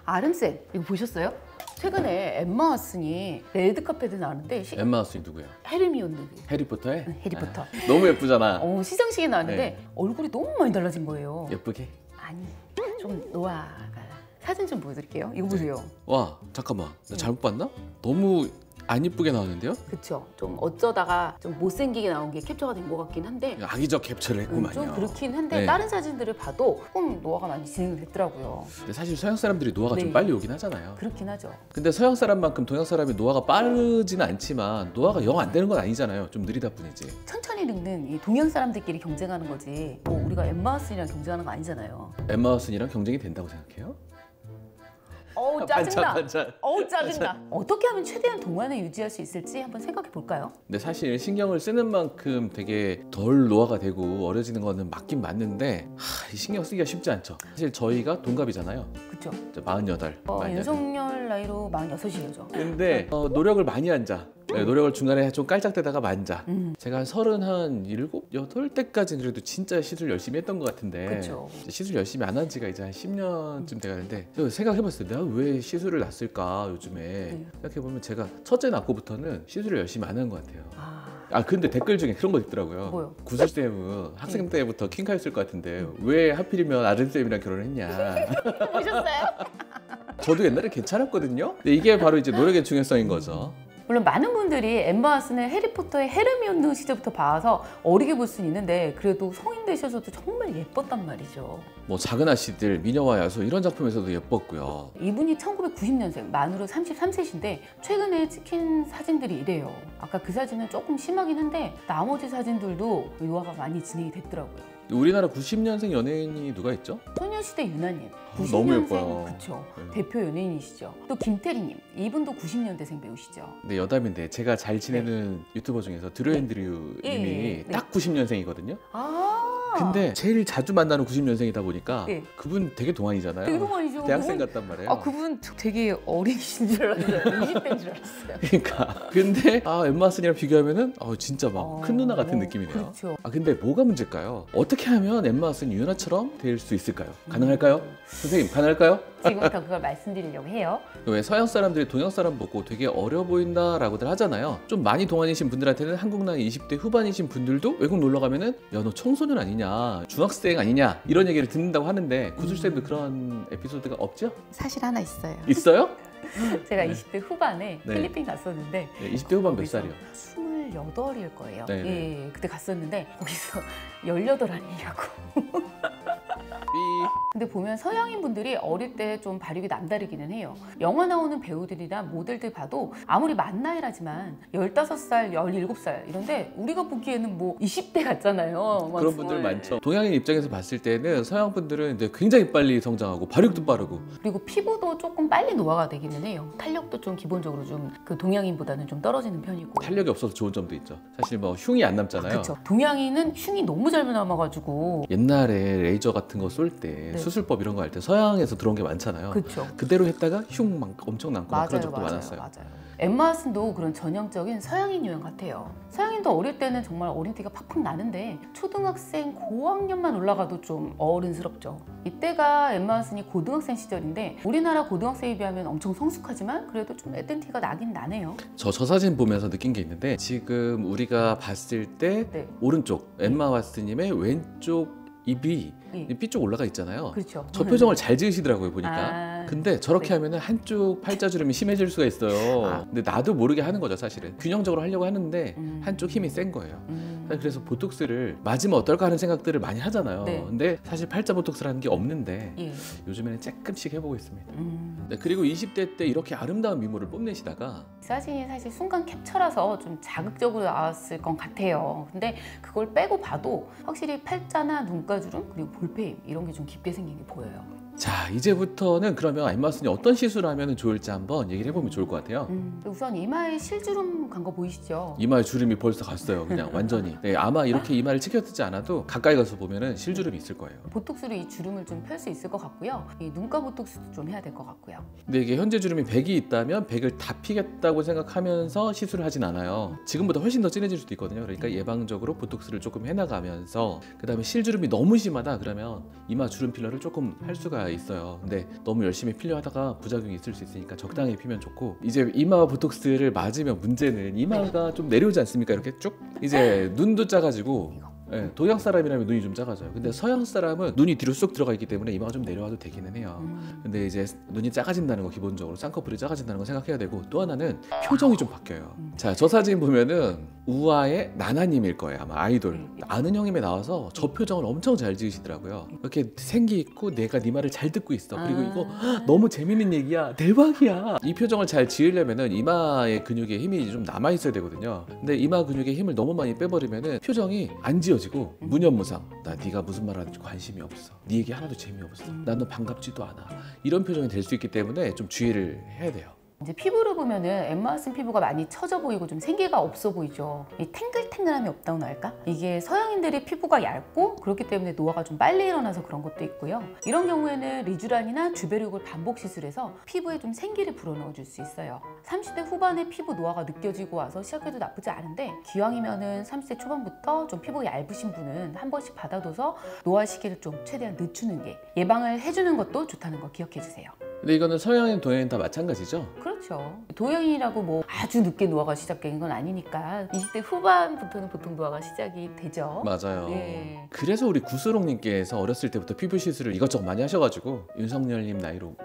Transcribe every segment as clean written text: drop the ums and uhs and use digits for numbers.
아름쌤 이거 보셨어요? 최근에 엠마 왓슨이 레드카펫에 나왔는데 엠마 왓슨이 누구예요? 헤르미온느 해리포터에? 해리포터. 아, 너무 예쁘잖아. 시상식에 나왔는데 네. 얼굴이 너무 많이 달라진 거예요. 예쁘게? 아니 좀 노화가. 사진 좀 보여드릴게요. 이거 보세요. 와 잠깐만 나 잘못 봤나? 너무 안 예쁘게 나왔는데요? 그쵸. 좀 어쩌다가 좀 못생기게 나온 게 캡처가 된 것 같긴 한데 악의적 캡처를 했구만요. 좀 그렇긴 한데 네. 다른 사진들을 봐도 조금 노화가 많이 진행됐더라고요. 근데 사실 서양 사람들이 노화가 네. 좀 빨리 오긴 하잖아요. 그렇긴 하죠. 근데 서양 사람만큼 동양 사람이 노화가 빠르지는 않지만 노화가 영 안 되는 건 아니잖아요. 좀 느리다 뿐이지. 천천히 늙는 이 동양 사람들끼리 경쟁하는 거지 뭐 우리가 엠마 왓슨이랑 경쟁하는 거 아니잖아요. 엠마 왓슨이랑 경쟁이 된다고 생각해요? 어우 짜증나. 반찬. 어우 짜증나. 어떻게 하면 최대한 동안을 유지할 수 있을지 한번 생각해 볼까요? 근데 사실 신경을 쓰는 만큼 되게 덜 노화가 되고 어려지는 거는 맞긴 맞는데 이 신경 쓰기가 쉽지 않죠. 사실 저희가 동갑이잖아요. 그쵸. 48. 윤석열 나이로 46이죠. 근데 노력을 많이 한 자. 네, 노력을 중간에 좀 깔짝대다가 만자. 제가 한 37, 8 때까지는 그래도 진짜 시술 열심히 했던 것 같은데 그쵸. 시술 열심히 안 한 지가 이제 한 10년쯤 돼가는데 생각해봤어요. 내가 왜 시술을 놨을까 요즘에. 생각해보면 제가 첫째 낳고부터는 시술을 열심히 안 한 것 같아요. 근데 댓글 중에 그런 거 있더라고요. 뭐요? 구슬쌤은 학생 때부터 킹카였을 것 같은데 왜 하필이면 아름쌤이랑 결혼했냐. 보셨어요? 저도 옛날에 괜찮았거든요. 근데 이게 바로 이제 노력의 중요성인 거죠. 물론 많은 분들이 엠마 왓슨을 해리포터의 헤르미온느 시절부터 봐서 어리게 볼 수는 있는데 그래도 성인 되셔서도 정말 예뻤단 말이죠. 뭐 작은 아씨들, 미녀와 야수 이런 작품에서도 예뻤고요. 이분이 1990년생, 만으로 33세신데 최근에 찍힌 사진들이 이래요. 아까 그 사진은 조금 심하긴 한데 나머지 사진들도 노화가 많이 진행이 됐더라고요. 우리나라 90년생 연예인이 누가 있죠? 소녀시대 유나님, 너무 예뻐요. 그쵸. 대표 연예인이시죠. 또 김태리님, 이분도 90년대생 배우시죠. 네, 여담인데 제가 잘 지내는 유튜버 중에서 드루앤드류 님이 딱 90년생이거든요. 근데 제일 자주 만나는 90년생이다 보니까 그분 되게 동안이잖아요. 되게 동안이죠. 대학생 같단 말이에요. 그분 되게 어리신 줄 알았어요. 20대인 줄 알았어요. 그러니까 근데 엠마 왓슨이랑 비교하면은 진짜 막 큰 누나 같은 느낌이네요. 그렇죠. 근데 뭐가 문제일까요? 어떻게 하면 엠마 왓슨이 유나처럼 될 수 있을까요? 가능할까요? 선생님 가능할까요? 지금부터 그걸 말씀드리려고 해요. 왜 서양 사람들이 동양 사람 보고 되게 어려 보인다라고들 하잖아요. 좀 많이 동안이신 분들한테는 한국 나이 20대 후반이신 분들도 외국 놀러 가면은 야 너 청소년 아니냐, 중학생 아니냐 이런 얘기를 듣는다고 하는데 구슬쌤도 그런 에피소드가 없죠? 사실 하나 있어요. 있어요? 제가 20대 후반에 네. 필리핀 갔었는데 20대 후반 몇 살이요? 28일 거예요. 네, 예, 그때 갔었는데 거기서 18 아니냐고. 근데 보면 서양인 분들이 어릴 때 좀 발육이 남다르기는 해요. 영화 나오는 배우들이나 모델들 봐도 아무리 만 나이라지만 15살, 17살 이런데 우리가 보기에는 뭐 20대 같잖아요. 그런 분들 많죠. 동양인 입장에서 봤을 때는 서양 분들은 이제 굉장히 빨리 성장하고 발육도 빠르고 그리고 피부도 조금 빨리 노화가 되기는 해요. 탄력도 좀 기본적으로 좀 그 동양인보다는 좀 떨어지는 편이고 탄력이 없어서 좋은 점도 있죠. 사실 뭐 흉이 안 남잖아요. 그렇죠. 동양인은 흉이 너무 잘 남아가지고 옛날에 레이저 같은 거 쏠 때 수술법 이런 거 할 때 서양에서 들어온 게 많잖아요. 그렇죠. 그대로 했다가 흉 엄청 남고 그런 적도 많았어요. 맞아요. 엠마 왓슨도 그런 전형적인 서양인 유형 같아요. 서양인도 어릴 때는 정말 어린티가 팍팍 나는데 초등학생 고학년만 올라가도 좀 어른스럽죠. 이때가 엠마 왓슨이 고등학생 시절인데 우리나라 고등학생에 비하면 엄청 성숙하지만 그래도 좀 애땐티가 나긴 나네요. 저 사진 보면서 느낀 게 있는데 지금 우리가 봤을 때 오른쪽 엠마 왓슨님의 왼쪽 입이 삐쭉 올라가 있잖아요. 그렇죠. 저 표정을 잘 지으시더라고요 보니까. 근데 저렇게 하면은 한쪽 팔자주름이 심해질 수가 있어요. 근데 나도 모르게 하는 거죠 사실은. 균형적으로 하려고 하는데 한쪽 힘이 센 거예요. 그래서 보톡스를 맞으면 어떨까 하는 생각들을 많이 하잖아요. 근데 사실 팔자 보톡스라는 게 없는데 요즘에는 조금씩 해보고 있습니다. 그리고 20대 때 이렇게 아름다운 미모를 뽐내시다가 이 사진이 사실 순간 캡처라서 좀 자극적으로 나왔을 것 같아요. 근데 그걸 빼고 봐도 확실히 팔자나 눈가주름 그리고 볼페임 이런 게 좀 깊게 생긴 게 보여요. 자 이제부터는 그러면 엠마 왓슨이 어떤 시술을 하면 좋을지 한번 얘기를 해보면 좋을 것 같아요. 우선 이마에 실주름 간 거 보이시죠? 이마에 주름이 벌써 갔어요. 그냥 완전히. 아마 이렇게 이마를 치켜뜨지 않아도 가까이 가서 보면은 실주름이 있을 거예요. 보톡스로 이 주름을 좀 펼 수 있을 것 같고요. 이 눈가 보톡스도 좀 해야 될 것 같고요. 근데 이게 현재 주름이 100이 있다면 100을 다 피겠다고 생각하면서 시술을 하진 않아요. 지금보다 훨씬 더 진해질 수도 있거든요. 그러니까 예방적으로 보톡스를 조금 해나가면서 그 다음에 실주름이 너무 심하다 그러면 이마 주름 필러를 조금 할 수가 수가 있어요. 근데 너무 열심히 피려 하다가 부작용이 있을 수 있으니까 적당히 피면 좋고, 이제 이마 보톡스를 맞으면 문제는 이마가 좀 내려오지 않습니까? 이렇게 쭉 이제 눈도 작아지고, 네, 동양 사람이라면 눈이 좀 작아져요. 근데 서양 사람은 눈이 뒤로 쑥 들어가 있기 때문에 이마가 좀 내려와도 되기는 해요. 근데 이제 눈이 작아진다는 거, 기본적으로 쌍꺼풀이 작아진다는 거 생각해야 되고, 또 하나는 표정이 좀 바뀌어요. 자, 저 사진 보면은 우아의 나나님일 거예요. 아마 아이돌 아는 형님에 나와서 저 표정을 엄청 잘 지으시더라고요. 이렇게 생기 있고 내가 네 말을 잘 듣고 있어, 그리고 이거 너무 재밌는 얘기야, 대박이야. 이 표정을 잘 지으려면은 이마의 근육에 힘이 좀 남아 있어야 되거든요. 근데 이마 근육에 힘을 너무 많이 빼버리면은 표정이 안 지어지고 무념무상, 나 네가 무슨 말 하는지 관심이 없어, 네 얘기 하나도 재미없어, 난 너 반갑지도 않아, 이런 표정이 될 수 있기 때문에 좀 주의를 해야 돼요. 이제 피부를 보면은 엠마 왓슨 피부가 많이 처져 보이고 좀 생기가 없어 보이죠. 이 탱글탱글함이 없다고나 할까? 이게 서양인들이 피부가 얇고 그렇기 때문에 노화가 좀 빨리 일어나서 그런 것도 있고요. 이런 경우에는 리쥬란이나 주베룩을 반복 시술해서 피부에 좀 생기를 불어넣어 줄 수 있어요. 30대 후반에 피부 노화가 느껴지고 와서 시작해도 나쁘지 않은데, 기왕이면은 30대 초반부터 좀 피부가 얇으신 분은 한 번씩 받아둬서 노화 시기를 좀 최대한 늦추는 게, 예방을 해주는 것도 좋다는 거 기억해 주세요. 근데 이거는 서양인, 동양인 다 마찬가지죠? 그렇죠. 동양인이라고 뭐 아주 늦게 노화가 시작된 건 아니니까 20대 후반부터는 보통 노화가 시작이 되죠. 맞아요. 네. 그래서 우리 구스롱님께서 어렸을 때부터 피부 시술을 이것저것 많이 하셔가지고 윤석열님 나이로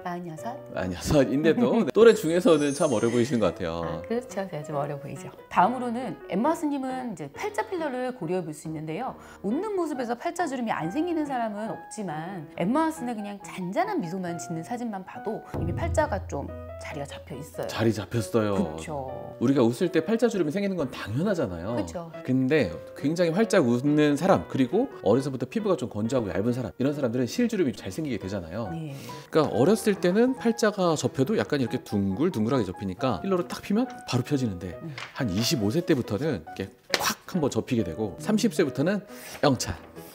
46인데도 또래 중에서는 참 어려 보이시는 것 같아요. 그렇죠. 제가 좀 어려 보이죠. 다음으로는 엠마 왓슨님은 이제 팔자 필러를 고려해 볼 수 있는데요. 웃는 모습에서 팔자 주름이 안 생기는 사람은 없지만, 엠마 왓슨의 그냥 잔잔한 미소만 짓는 사진만 봐도 이미 팔자가 좀 자리가 잡혀 있어요. 자리 잡혔어요. 그렇죠. 우리가 웃을 때 팔자 주름이 생기는 건 당연하잖아요. 그렇죠. 근데 굉장히 활짝 웃는 사람, 그리고 어려서부터 피부가 좀 건조하고 얇은 사람, 이런 사람들은 실주름이 잘 생기게 되잖아요. 네. 그러니까 어렸을 때는 팔자가 접혀도 약간 이렇게 둥글둥글하게 접히니까 필러로 딱 피면 바로 펴지는데, 한 25세 때부터는 이렇게 콱 한번 접히게 되고, 30세부터는 영차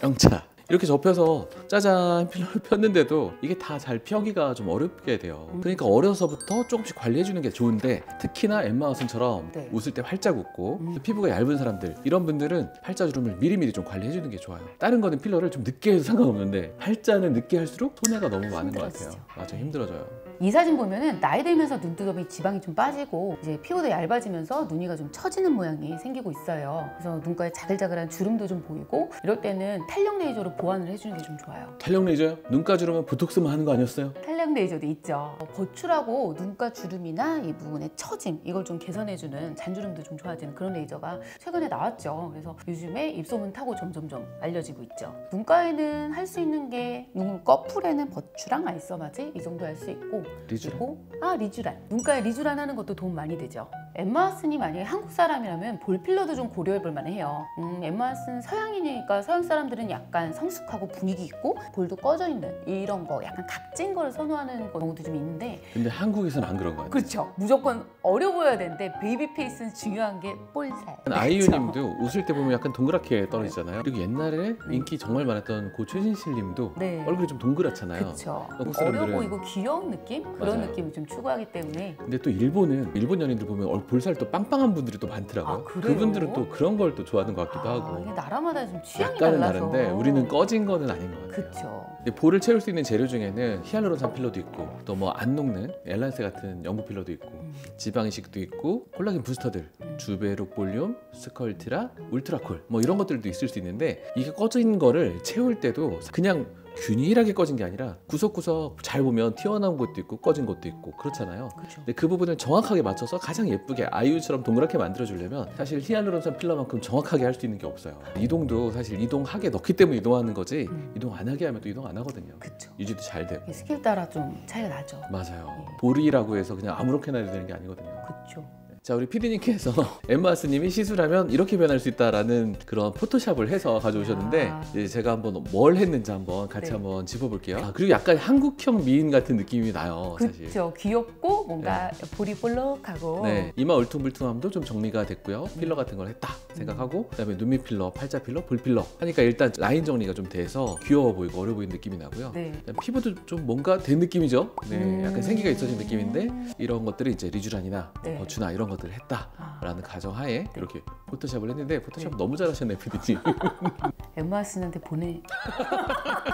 이렇게 접혀서 짜잔 필러를 폈는데도 이게 다 잘 펴기가 좀 어렵게 돼요. 그러니까 어려서부터 조금씩 관리해주는 게 좋은데, 특히나 엠마 왓슨처럼 네. 웃을 때 활짝 웃고 피부가 얇은 사람들, 이런 분들은 팔자 주름을 미리미리 좀 관리해주는 게 좋아요. 다른 거는 필러를 좀 늦게 해도 상관없는데, 팔자는 늦게 할수록 손해가 너무 많은 것 같아요. 맞아, 힘들어져요. 이 사진 보면은 나이 들면서 눈두덩이 지방이 좀 빠지고 이제 피부도 얇아지면서 눈이가 좀 처지는 모양이 생기고 있어요. 그래서 눈가에 자글자글한 주름도 좀 보이고, 이럴 때는 탄력 레이저로 보완을 해주는 게 좀 좋아요. 탄력 레이저요? 눈가 주름은 보톡스만 하는 거 아니었어요? 탄력 레이저도 있죠. 버추라고 눈가 주름이나 이 부분의 처짐, 이걸 좀 개선해주는, 잔주름도 좀 좋아지는 그런 레이저가 최근에 나왔죠. 그래서 요즘에 입소문 타고 점점점 알려지고 있죠. 눈가에는 할 수 있는 게, 눈꺼풀에는 버추랑 아이서마지 이 정도 할 수 있고, 리쥬란? 그리고 리쥬란. 눈가에 리쥬란 하는 것도 도움 많이 되죠. 엠마 왓슨이 만약에 한국 사람이라면 볼 필러도 좀 고려해 볼 만해요. 엠마 왓슨 서양인이니까 서양 사람들은 약간 성숙하고 분위기 있고 볼도 꺼져 있는 이런 거, 약간 각진 거를 선호하는 경우도 좀 있는데, 근데 한국에서는 안 그런 거 같아요. 그렇죠. 무조건 어려 보여야 되는데 베이비 페이스는 중요한 게 볼살. 아이유님도 웃을 때 보면 약간 동그랗게 떨어지잖아요. 그리고 옛날에 인기 정말 많았던 고 최진실님도 얼굴이 좀 동그랗잖아요. 그렇죠. 한국 어려 사람들은 보이고 귀여운 느낌? 그런 느낌을 좀 추구하기 때문에. 근데 또 일본 연예인들 보면 볼살 또 빵빵한 분들이 또 많더라고요. 그래요? 그분들은 또 그런 걸 또 좋아하는 것 같기도 하고. 이게 나라마다 좀 취향이 약간은 달라서. 다른데 우리는 꺼진 거는 아닌 것 같아요. 그렇죠. 근데 볼을 채울 수 있는 재료 중에는 히알루론산 필러도 있고, 또 뭐 안 녹는 엘란세 같은 연구 필러도 있고, 지방 이식도 있고, 콜라겐 부스터들, 주베룩 볼륨, 스컬트라, 울트라콜, 뭐 이런 것들도 있을 수 있는데, 이게 꺼진 거를 채울 때도 그냥 균일하게 꺼진 게 아니라 구석구석 잘 보면 튀어나온 것도 있고 꺼진 것도 있고 그렇잖아요. 그렇죠. 근데 그 부분을 정확하게 맞춰서 가장 예쁘게 아이유처럼 동그랗게 만들어주려면 사실 히알루론산 필러만큼 정확하게 할 수 있는 게 없어요. 이동도 사실 이동하게 넣기 때문에 이동하는 거지, 이동 안 하게 하면 또 이동 안 하거든요. 그렇죠. 유지도 잘 되고. 스킬 따라 좀 차이가 나죠. 맞아요. 볼이라고 해서 그냥 아무렇게나 해도 되는 게 아니거든요. 그렇죠. 자, 우리 PD님께서 엠마 왓슨님이 시술하면 이렇게 변할 수 있다라는 그런 포토샵을 해서 가져오셨는데, 이제 제가 한번 뭘 했는지 한번 같이 한번 짚어볼게요. 그리고 약간 한국형 미인 같은 느낌이 나요, 사실. 그렇죠. 귀엽고 뭔가 볼이 볼록하고. 네, 이마 울퉁불퉁함도 좀 정리가 됐고요. 필러 같은 걸 했다 생각하고, 그다음에 눈밑 필러, 팔자 필러, 볼 필러 하니까 일단 라인 정리가 좀 돼서 귀여워 보이고 어려 보이는 느낌이 나고요. 피부도 좀 뭔가 된 느낌이죠. 네, 약간 생기가 있어진 느낌인데, 이런 것들이 이제 리쥬란이나 버추나 이런 것들을 했다라는 가정하에 이렇게 포토샵을 했는데, 포토샵 너무 잘하셨네요, PD님. 엠마 왓슨한테 보내.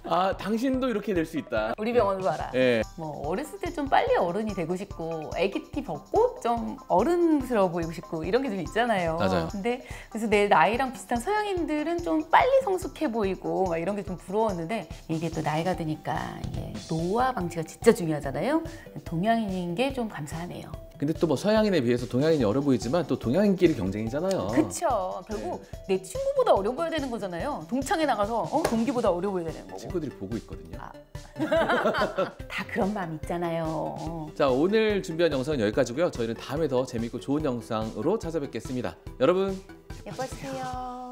아, 당신도 이렇게 될 수 있다. 우리 병원으로 와라. 예. 뭐 어렸을 때 좀 빨리 어른이 되고 싶고 애기티 벗고 좀 어른스러워 보이고 싶고 이런 게 좀 있잖아요. 맞아요. 근데 그래서 내 나이랑 비슷한 서양인들은 좀 빨리 성숙해 보이고 막 이런 게 좀 부러웠는데 이게 또 나이가 드니까 이게 노화 방지가 진짜 중요하잖아요. 동양인인 게 좀 감사하네요. 근데 또 뭐 서양인에 비해서 동양인이 어려 보이지만 또 동양인끼리 경쟁이잖아요. 그쵸. 결국 내 친구보다 어려 보여야 되는 거잖아요. 동창회 나가서 동기보다 어려 보여야 되는 거고. 친구들이 보고 있거든요. 다 그런 마음 있잖아요. 자, 오늘 준비한 영상은 여기까지고요. 저희는 다음에 더 재밌고 좋은 영상으로 찾아뵙겠습니다. 여러분 예뻐지세요.